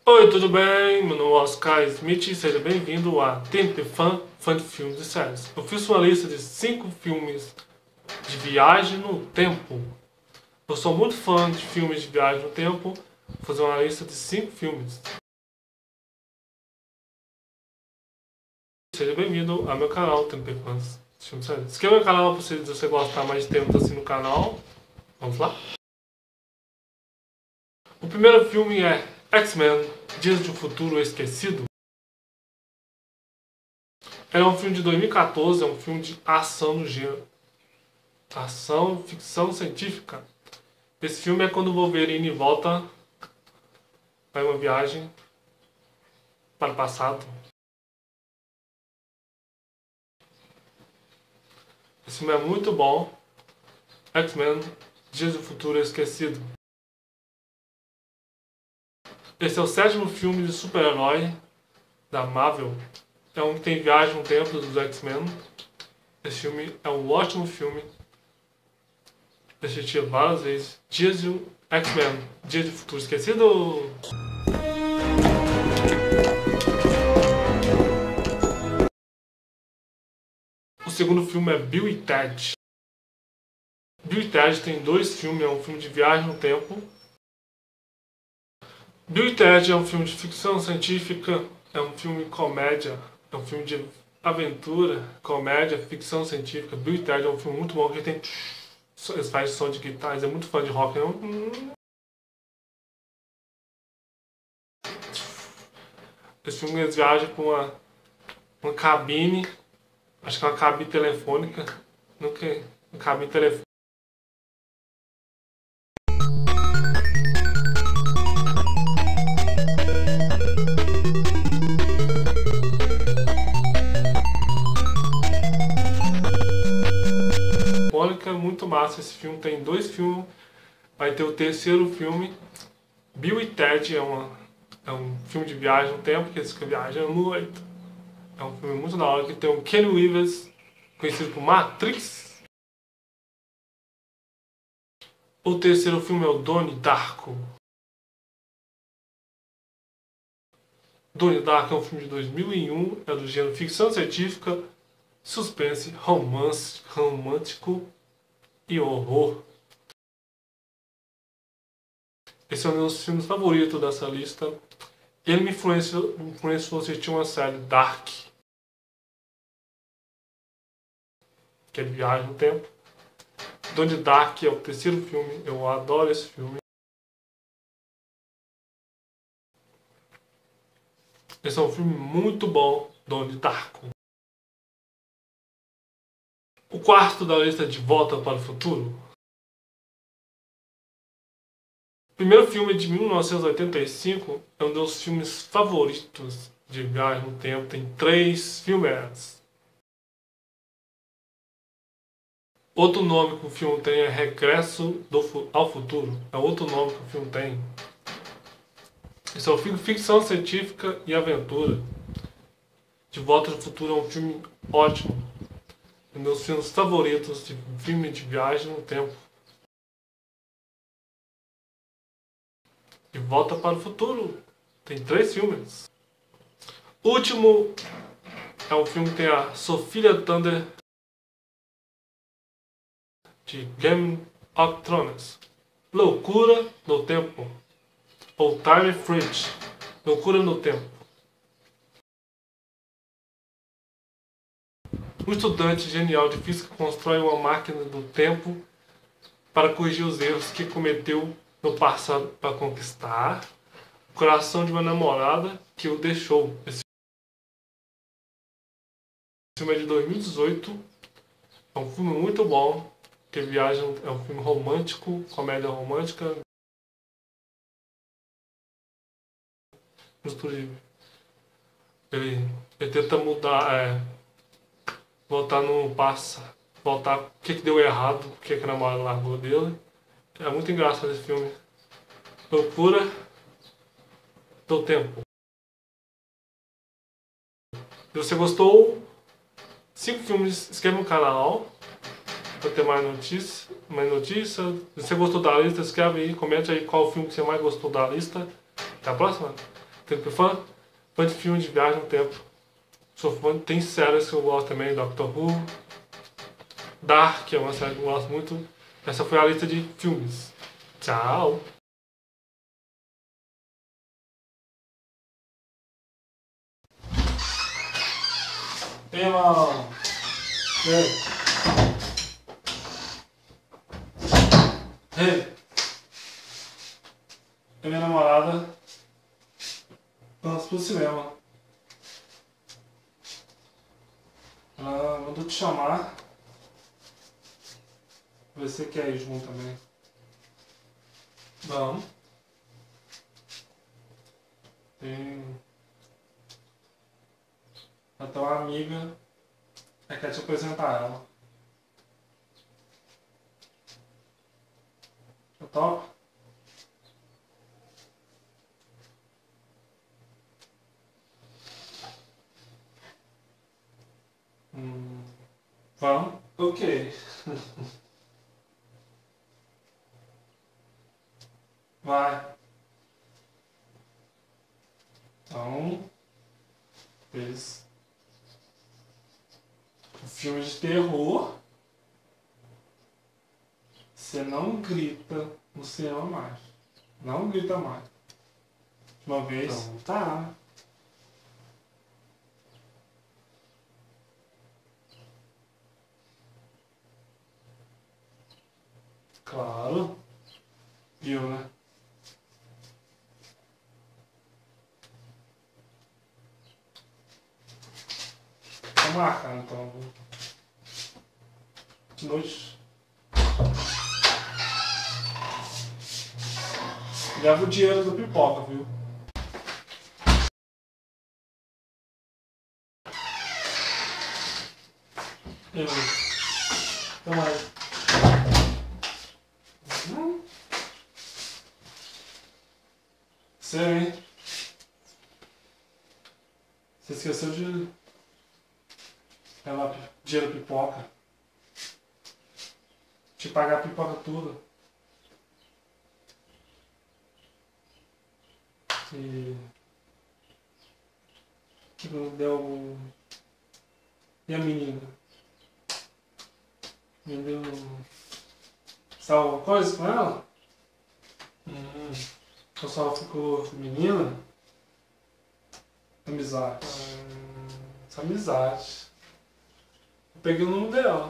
Oi, tudo bem? Meu nome é Oscar Smith e seja bem-vindo a Tempo Fã de filmes e séries. Eu fiz uma lista de 5 filmes de viagem no tempo. Eu sou muito fã de filmes de viagem no tempo. Vou fazer uma lista de 5 filmes. Seja bem-vindo ao meu canal Tempo Fãs de filmes e séries. Se inscreva no canal se você gostar mais de tempos assim no canal. Vamos lá? O primeiro filme é X-Men Dias de um Futuro Esquecido. É um filme de 2014, é um filme de ação no gênero. Ação, ficção científica. Esse filme é quando o Wolverine volta para uma viagem para o passado. Esse filme é muito bom. X-Men Dias do Futuro Esquecido. Esse é o 7º filme de super-herói da Marvel. É um que tem viagem no tempo dos X-Men. Esse filme é um ótimo filme. Eu assisti várias vezes. Dias do X-Men Dias do Futuro Esquecido. O segundo filme é Bill e Ted. Bill e Ted tem 2 filmes, é um filme de viagem no tempo. Bill e Ted é um filme de ficção científica, é um filme comédia, é um filme de aventura, comédia, ficção científica. Bill e Ted é um filme muito bom, que tem... Eles fazem som de guitarras, é muito fã de rock, não? Esse filme eles viajam com uma cabine, acho que é uma cabine telefônica, nunca uma cabine telefônica. Muito massa esse filme, tem 2 filmes, vai ter o 3º filme. Bill e Ted é um filme de viagem no tempo, que eles viajam muito. É um filme muito da hora, que tem o Keanu Reeves, conhecido por Matrix. O 3º filme é o Donnie Darko. Donnie Darko é um filme de 2001, é do gênero ficção científica, suspense, romântico e horror. Esse é um dos meus filmes favoritos dessa lista. Ele me influenciou a assistir uma série, Dark, que é de viagem no tempo. Donnie Darko é o 3º filme, eu adoro esse filme. Esse é um filme muito bom, Donnie Darko. O 4º da lista é De Volta para o Futuro. O primeiro filme de 1985 é um dos filmes favoritos de viagem no tempo. Tem 3 filmes. Outro nome que o filme tem é Regresso ao Futuro. É outro nome que o filme tem. Esse é um filme de ficção científica e aventura. De Volta ao Futuro é um filme ótimo. Um dos meus filmes favoritos de filme de viagem no tempo. De Volta para o Futuro. Tem 3 filmes. O último é um filme que tem a Sophia Thunder de Game of Thrones. Loucura no Tempo. Ou Time Freeze. Loucura no Tempo. Um estudante genial de física constrói uma máquina do tempo para corrigir os erros que cometeu no passado para conquistar o coração de uma namorada que o deixou. Esse filme é de 2018. É um filme muito bom. Que viaja, é um filme romântico, comédia romântica. Ele tenta mudar, voltar no passado, voltar o que deu errado, o que a namorada largou dele. É muito engraçado esse filme. Loucura do Tempo. Se você gostou, 5 filmes, inscreva no canal para ter mais notícias. Se você gostou da lista, escreve aí, comente aí qual filme que você mais gostou da lista. Até a próxima. fã? Fã de filme de viagem no tempo. Sou fã, tem séries que eu gosto também, Doctor Who. Dark é uma série que eu gosto muito. Essa foi a lista de filmes. Tchau! Ei, irmão! Ei! Ei! A minha namorada vamos pro cinema. Ela mandou te chamar. Você quer ir junto também? Vamos. Tem até uma amiga quer te apresentar ela. Eu topo? Vamos? Ok. Vai. Então, fez um filme de terror. Você não grita no cinema mais. Não grita mais. Uma vez. Então, tá. Claro. Viu, né? Tá marcando, então. De noite. Leva o dinheiro do pipoca, viu? Então mais. Você, hein? Você esqueceu de levar dinheiro pipoca. Te pagar a pipoca toda. E que não deu. E a menina? Me deu. Sabe alguma coisa com ela? Eu só ficou menina? Amizade. Essa amizade. Eu peguei o número dela.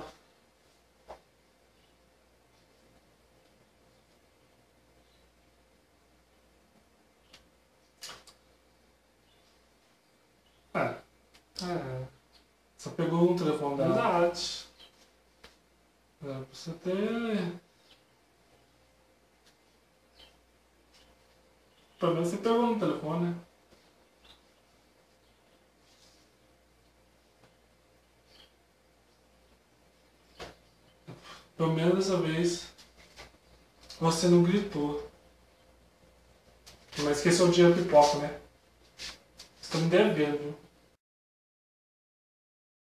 Só pegou um telefone dela. Verdade. Pra você ter. Pelo menos você pegou no telefone, né? Pelo menos dessa vez você não gritou. Mas esqueceu o dinheiro pipoca, né? Você tá me devendo, viu?